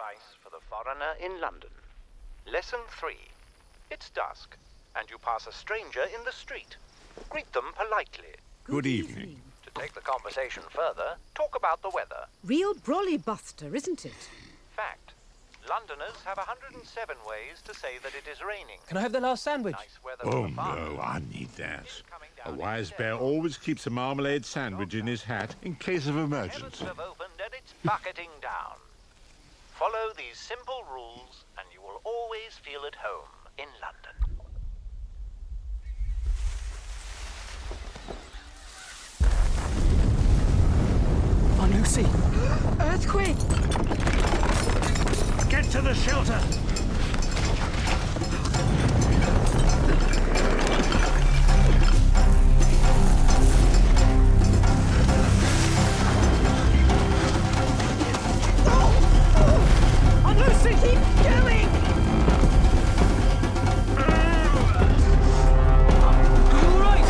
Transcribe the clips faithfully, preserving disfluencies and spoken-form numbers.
advice for the foreigner in London. Lesson three. It's dusk, and you pass a stranger in the street. Greet them politely. Good evening. To take the conversation further, talk about the weather. Real brolly buster, isn't it? Fact. Londoners have one hundred and seven ways to say that it is raining. Can I have the last sandwich? Nice weather Oh for the farm. no, I need that. It's coming A down wise instead. bear always keeps a marmalade sandwich in his hat in case of Heavens emergency. have opened and it's bucketing down. Follow these simple rules and you will always feel at home in London. Oh, Lucy! Earthquake! Get to the shelter! Oh, Lucy, keep going! All right!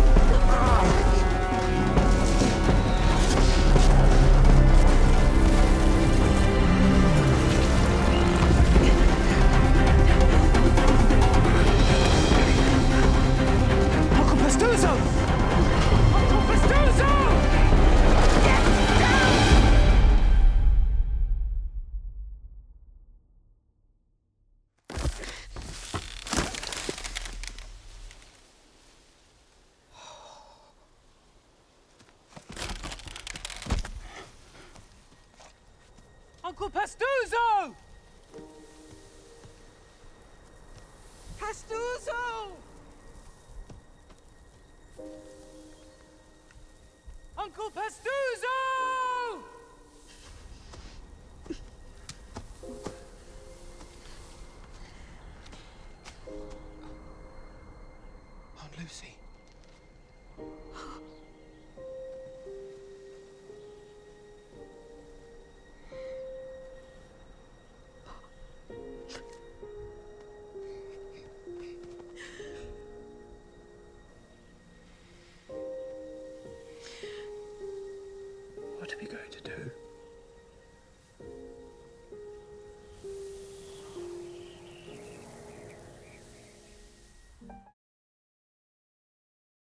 Uncle Pastuzo! Uncle Pastuzo! Get down! Uncle Pastuzo! Pastuzo! Uncle Pastuzo! Aunt Lucy.